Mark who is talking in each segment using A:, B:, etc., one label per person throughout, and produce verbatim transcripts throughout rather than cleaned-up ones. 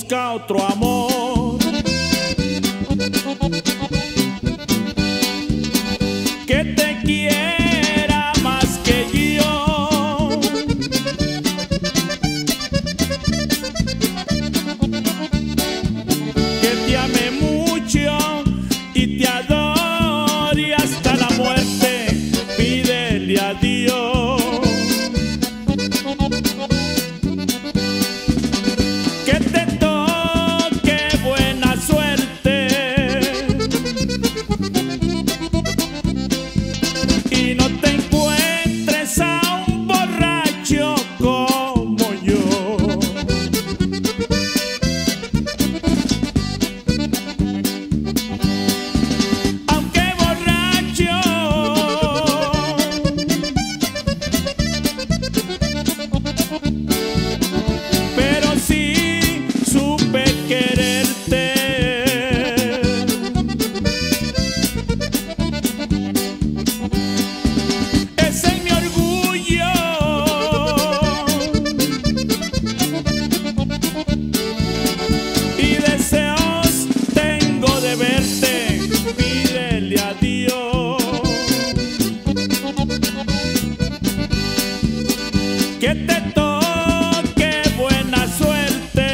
A: busca otro amor que te quiera más que yo, que te ame mucho y te adore hasta la muerte. Pídele a Dios que te toque buena suerte y no te encuentres a un borracho como yo. Aunque borracho, pero sí supe quererte. Ese es mi orgullo y deseos tengo de verte. Pídele a Dios que te toque buena suerte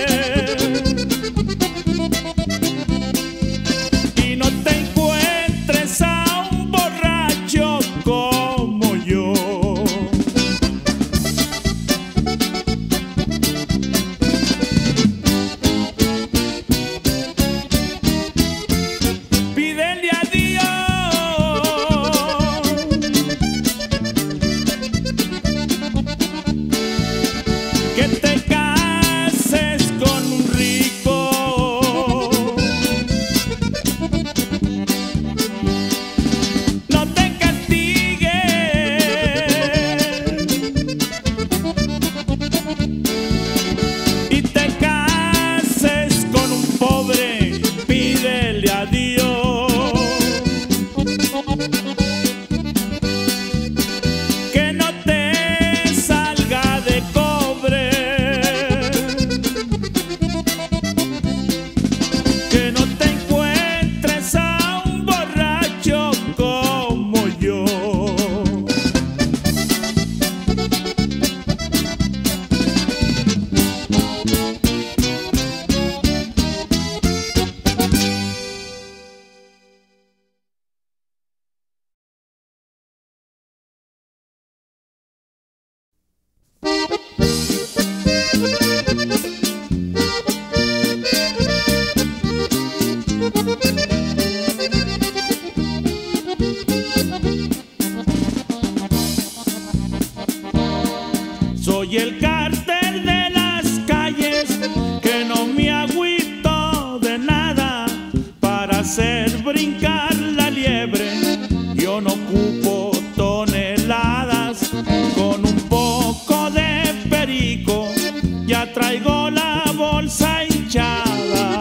A: y no te encuentres a un borracho como yo. Pídele a Dios que te cases con un rico, no te castigue y te cases con un pobre. Pídele a Dios que no te salga de cobre, que no te encuentres a un borracho como yo. Soy el cártel de las calles, que no me agüito de nada para hacer brincar la liebre. Yo no ocupo toneladas, con un poco de perico ya traigo la bolsa hinchada.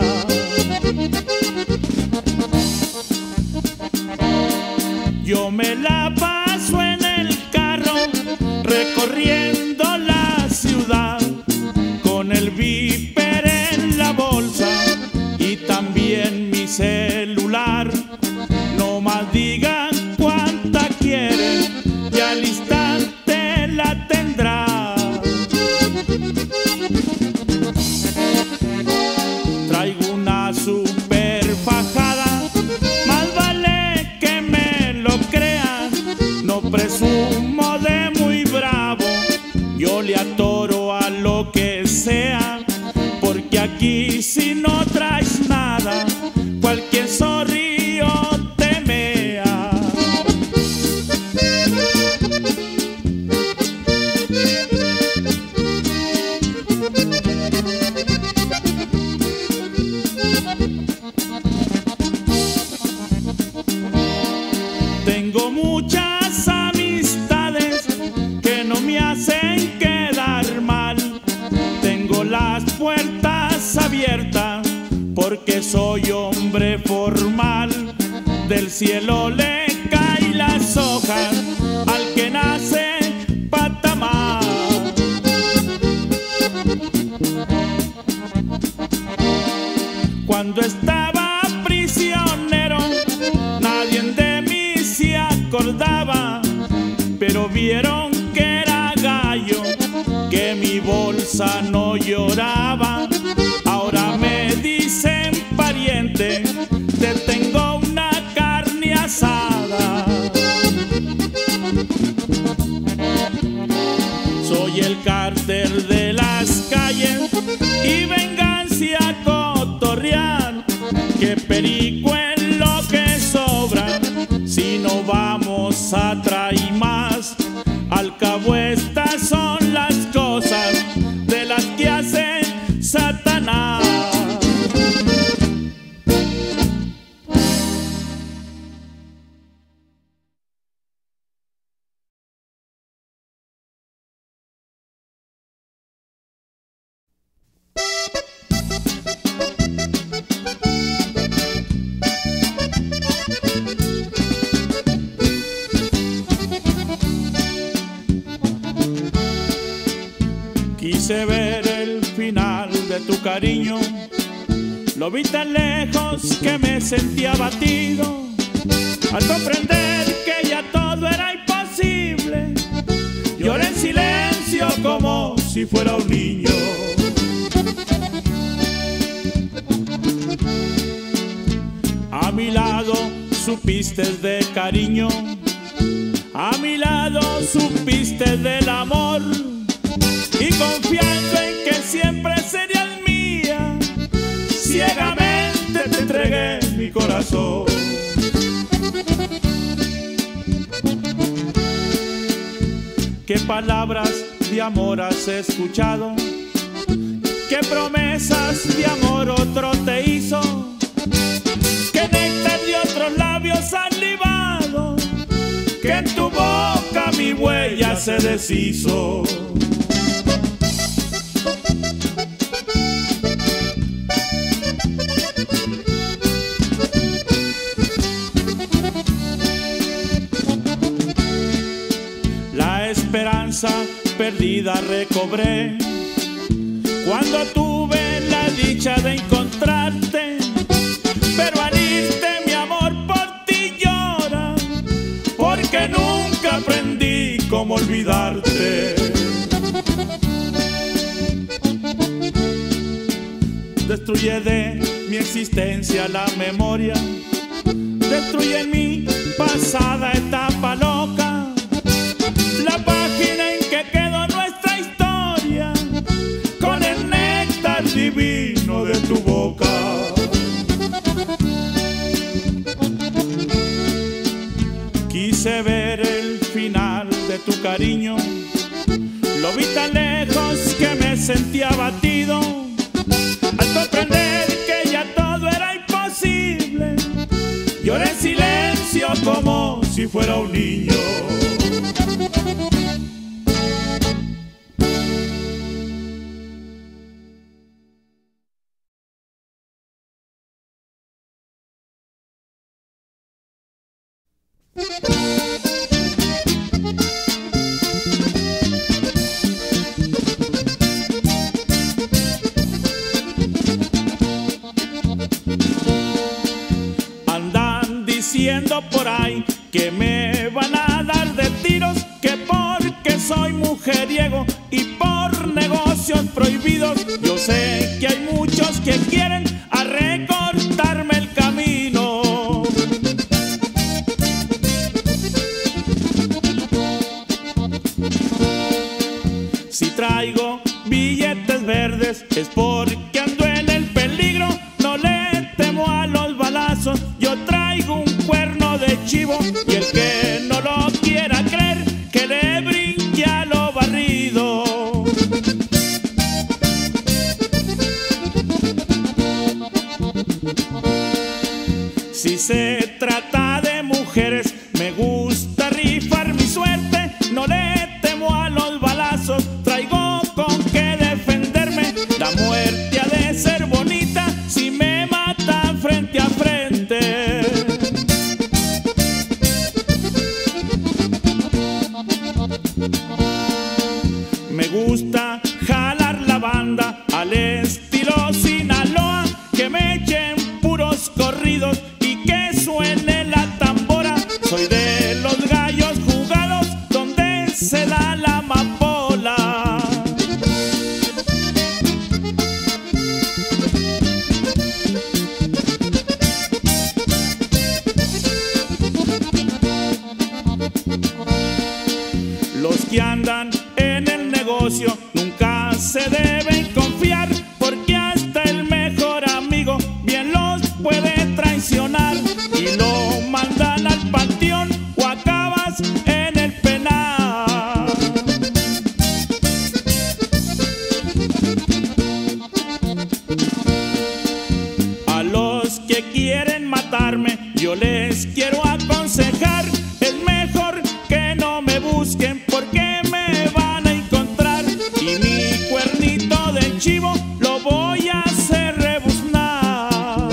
A: Yo me la paso en el carro recorriendo la ciudad con el viper en la bolsa y también mi celular. No más digan cuánta quieren y al instante la tendrá. Traigo una super fajada, más vale que me lo crean. No presumo de muy bravo, yo le atoro a lo que sea, porque aquí si no traes nada, cualquier zorrillo te mea. Tengo muchas amistades que no me hacen quedar mal. Tengo las puertas abiertas porque soy hombre formal. Del cielo le caen las hojas al que nace patamar. acordaba, pero vieron que era gallo, que mi bolsa no lloraba. Ahora me dicen pariente, te tengo una carne asada. Soy el cártel de las calles y vengancia a cotorrear, que perico en lo que sobra, si no vamos a traer más. Al cabo estas son las cosas de las que hace Satanás. Quise ver el final de tu cariño, lo vi tan lejos que me sentí abatido. Al comprender que ya todo era imposible, lloré en silencio como si fuera un niño. A mi lado supiste de cariño, a mi lado supiste del amor, y confiando en que siempre serías mía, ciegamente te entregué mi corazón. ¿Qué palabras de amor has escuchado? ¿Qué promesas de amor otro te hizo? ¿Qué néctar de otros labios han libado? Que en tu boca mi huella se deshizo. Perdida recobré cuando tuve la dicha de encontrarte, pero al irte mi amor por ti llora, porque nunca aprendí cómo olvidarte. Destruye de mi existencia la memoria, destruye en mi pasada etapa loca, la página en que quedó nuestra historia, con el néctar divino de tu boca. Quise ver el final de tu cariño, lo vi tan lejos que me sentí abatido. Al comprender que ya todo era imposible, lloré en silencio como si fuera un niño. Andan diciendo por ahí que me van a dar de tiros, que porque soy mujeriego y por negocios prohibidos. Yo sé que hay muchos que quieren a recortarme el camino. Si traigo billetes verdes es porque ando en el peligro, no le temo a los balazos. Yo traigo un cuerno de chivo y el que no lo quiera creer, que le brinque a lo barrido. Si se trata de mujeres, me gusta rifar mi suerte, no le temo a los balazos, traigo con qué defenderme. La muerte ha de ser bonita si me matan frente a frente. Me gusta jalar la banda al estilo Sinaloa, que me echen puros corridos y que suene la tambora. Yo les quiero aconsejar, es mejor que no me busquen porque me van a encontrar. Y mi cuernito de chivo lo voy a hacer rebuznar.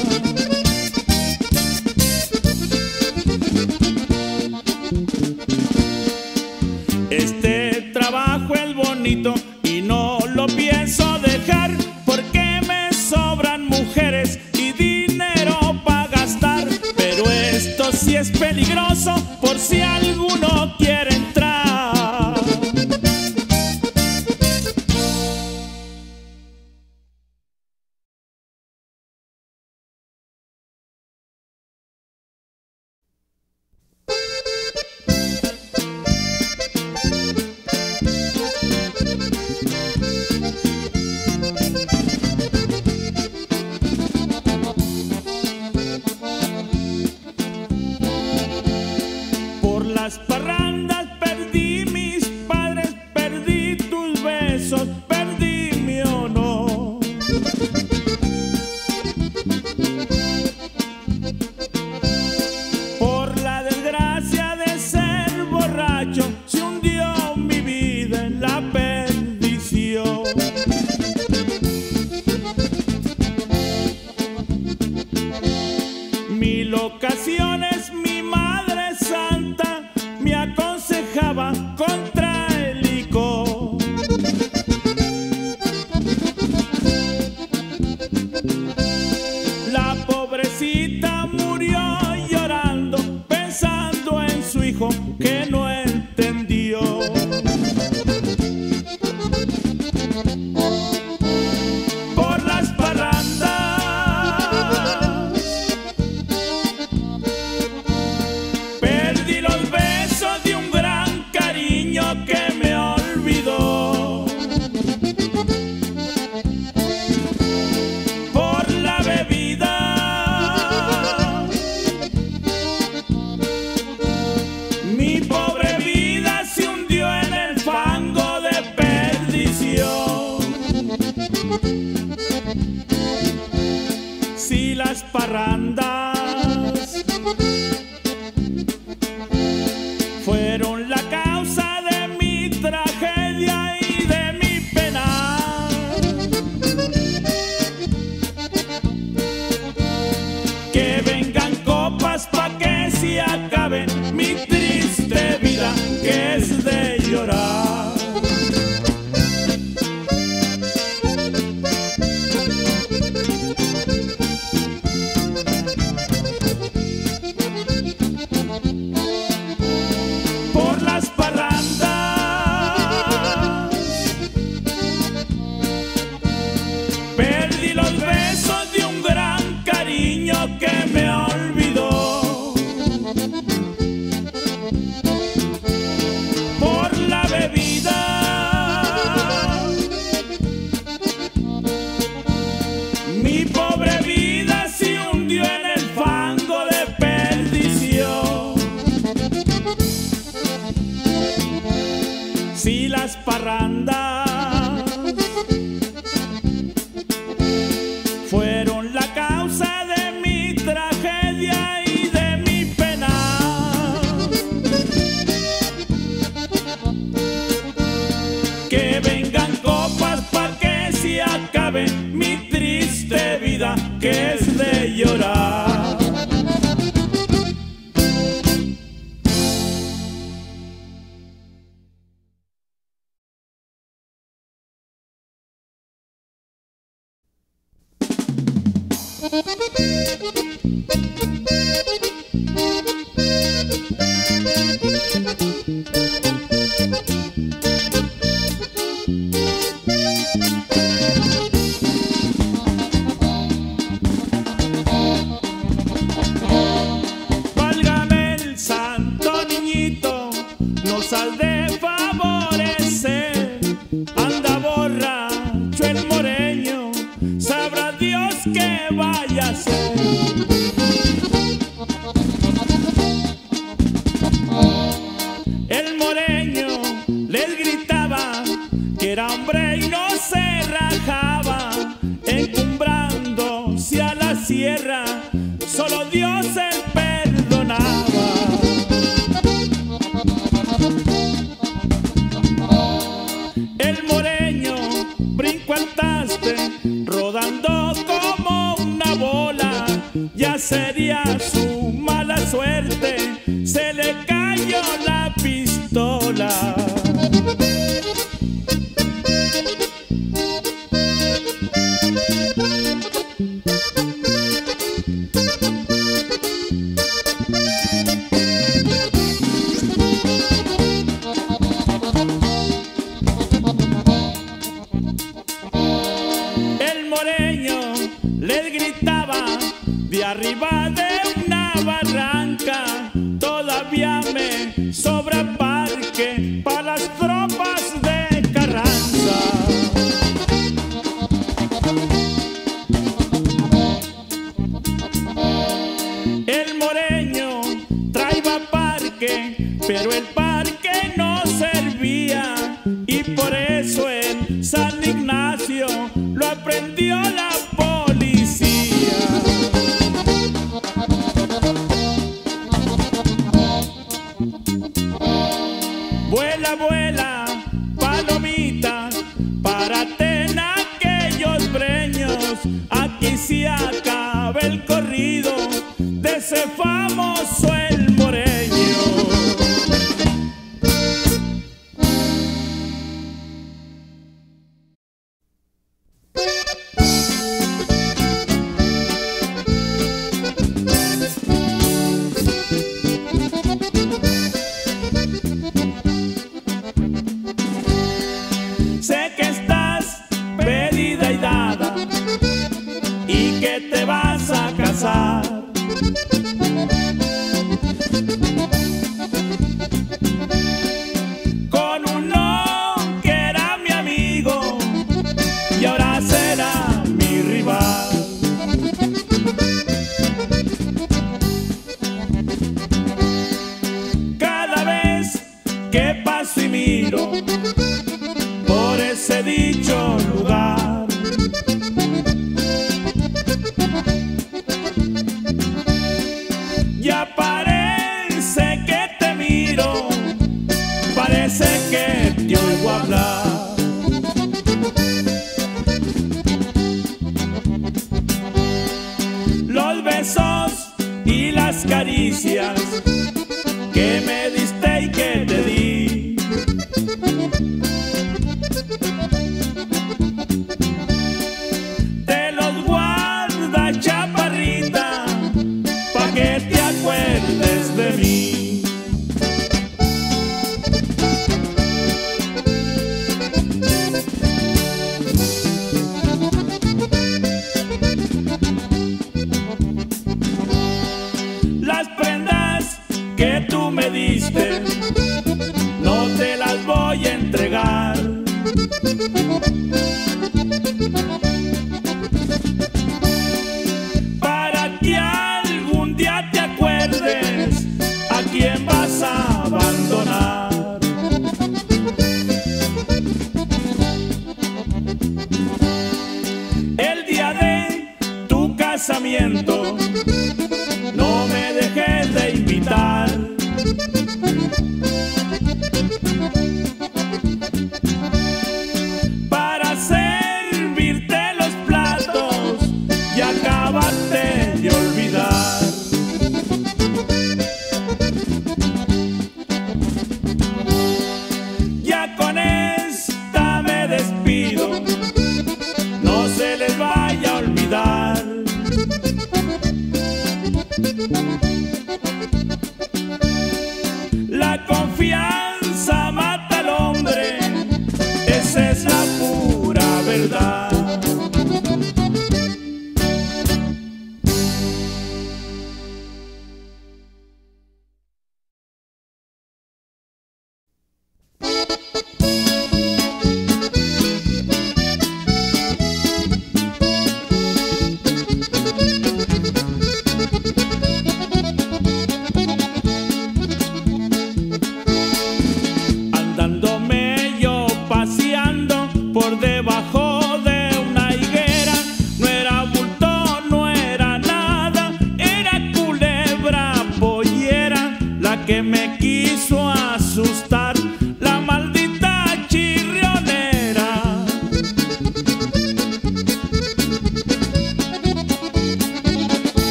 A: Este trabajo es bonito y no lo pienso dejar porque me sobran mujeres y dinero para gastar. Pero esto sí es peligroso por si alguno quiere entrar. Por las parrandas perdí mis padres, perdí tus besos, perdí mi honor. Por la desgracia de ser borracho se hundió mi vida en la perdición. Mil ocasiones mi madre santa me aconsejaba contra el licor. La pobrecita murió llorando, pensando en su hijo que no entendió. Por las parrandas perdí los besos de un gran cariño que me olvidó. Por la bebida mi pobre vida se hundió en el fango de perdición. Si las parrandas fueron la causa de mi tragedia y de mi pena, que vengan copas pa' que se acabe mi triste vida, que es de llorar. Por las parrandas perdí los besos de un gran cariño que me olvidó. Por la bebida mi pobre vida se hundió en el fango de perdición. Si las parrandas fueron la causa de mi tragedia y de mi pena, que vengan copas pa' que se acabe mi triste vida, que es de llorar. Válgame el santo niñito, nos has de favorecer. Anda borracho el moreño, sabrá Dios qué vaya a a su mala suerte se le cayó la pistola. El moreño les gritaba de arriba de una barranca: todavía me sobra parque para las tropas de Carranza. El moreño traía parque, pero el parque no servía, y por eso en San Ignacio lo aprendió la policía. Vuela, vuela, palomita, párate en aquellos breños. Aquí se acaba el corrido de ese famoso el moreño. Sé que estás pedida y dada y que te vas a casar. Con uno que era mi amigo y ahora será mi rival. Cada vez que paso y miro por ese dicho lugar, ya parece que te miro, parece que te oigo hablar. Los besos y las caricias que me diste y que te di, te los guarda, chaparrita, pa' que te acuerdes de mí. Las prendas que tú me diste no te las voy a entregar. Para que algún día te acuerdes a quién vas a abandonar. El día de tu casamiento no me dejes de invitar. Para servirte los platos y acabarte de olvidar. Ya con esta me despido, no se les vaya a olvidar. La confianza mata al hombre, esa es la pura verdad.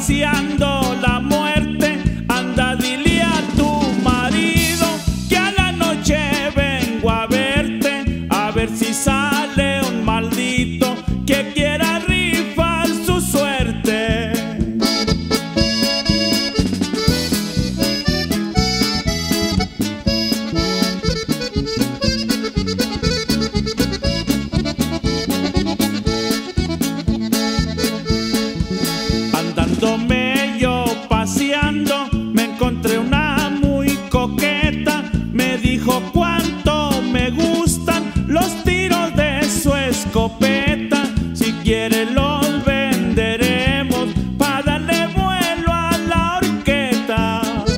A: paseando la muerte. Anda, dile a tu marido que a la noche vengo a verte, a ver si sale un maldito que quiera rifar su suerte. Andándome yo paseando, me encontré una muy coqueta. Me dijo cuánto me gustan los tiros de su escopeta. Si quiere los venderemos para darle vuelo a la horqueta.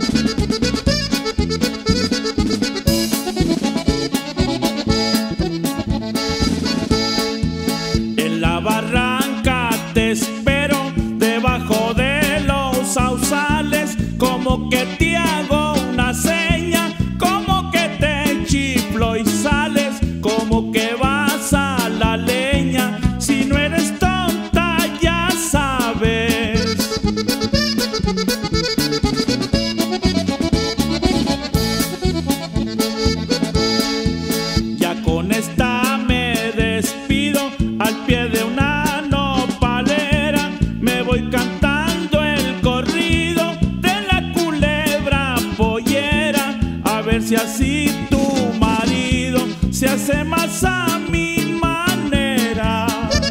A: En la barranca te espero, debajo de los sausales, como que te hago una seña, como que te chiflo y sales, como que vas a la leña. Si no eres tonta ya sabes. Ya con esta me despido, al pie de una nopalera me voy cantando el corrido de la culebra pollera. A ver si así tu marido se hace más a mi manera.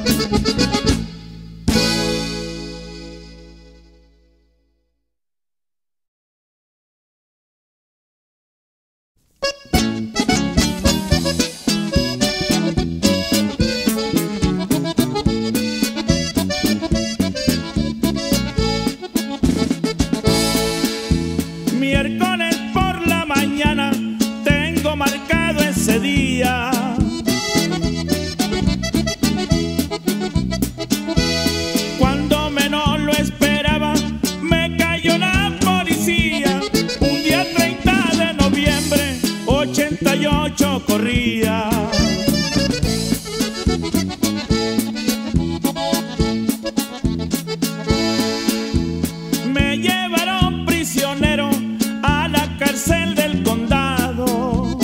A: Miércoles por la mañana tengo marcado ese día. Cuando menos lo esperaba me cayó la policía. Un día treinta de noviembre, ochenta y ocho corría. Me llevaron prisionero a la cárcel del condado.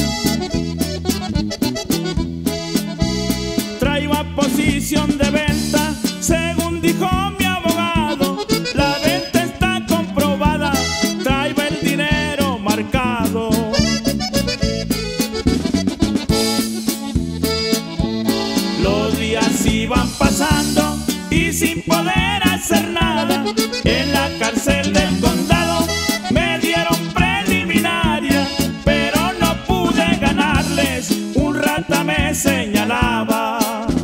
A: Traigo a posición de venta, según dijo mi abogado. La venta está comprobada, traigo el dinero marcado. Los días iban pasando y sin poder hacer nada, en la cárcel del condado me dieron preliminaria, pero no pude ganarles, un rata me señalaba.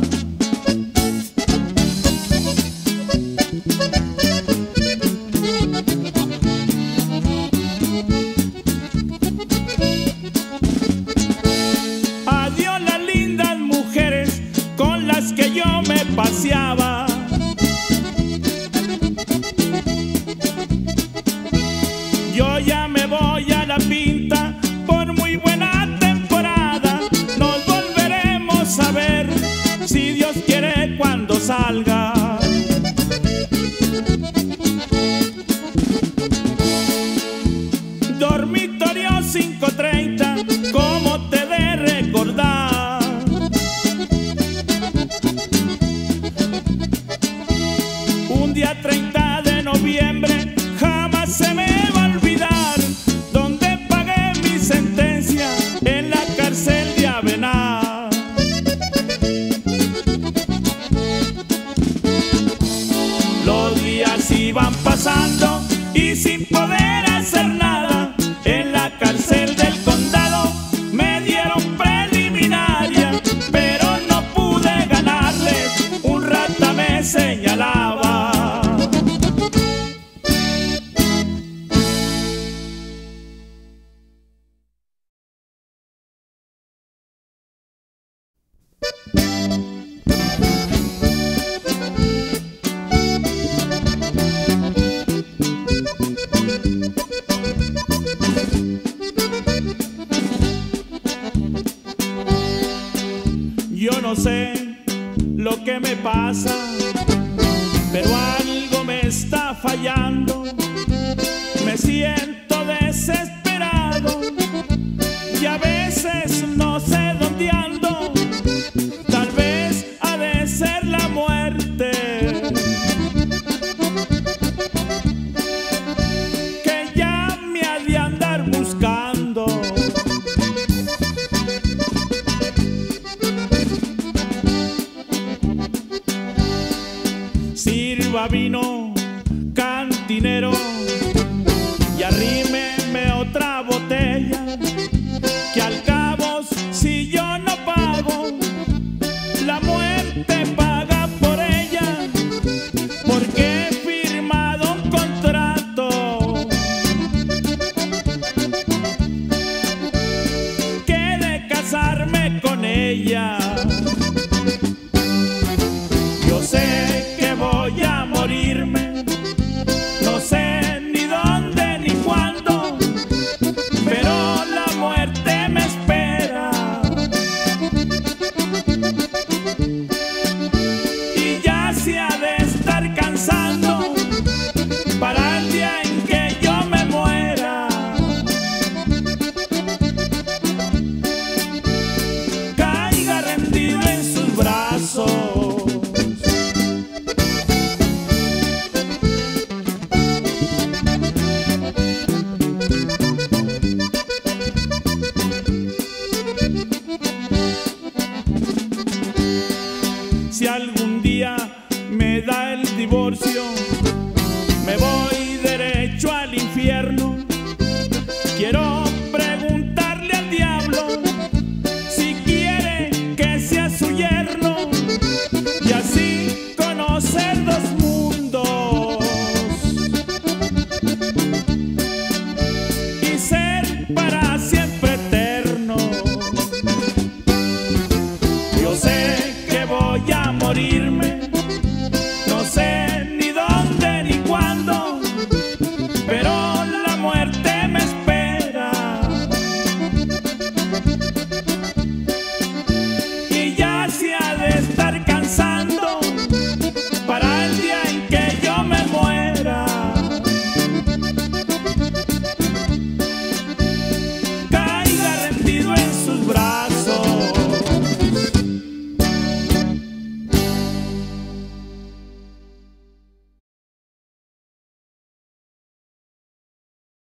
A: Adiós las lindas mujeres con las que yo me paseaba. Yo ya me voy a la pinta por muy buena temporada. Nos volveremos a ver, si Dios quiere, cuando salga. Dormitorio cinco treinta, ¿cómo te de recordar? Un día treinta de noviembre jamás se me va a olvidar, donde pagué mi sentencia en la cárcel de Avenar. Los días iban pasando y sin poder hacer nada, en la cárcel del condado me dieron preliminaria, pero no pude ganarles, un rata me señalaba. Yo no sé lo que me pasa, pero algo me está fallando. sirva vino, cantinero, y arrímeme otra botella, que al cabo si yo no pago, la muerte paga por ella, porque he firmado un contrato que de casarme con ella. Yo sé que voy a morirme, no sé ni dónde ni cuándo, pero la muerte me espera. Y ya se ha de estar cansando para el día en que yo me muera. Caiga rendido en sus brazos. Si algún día me da el divorcio,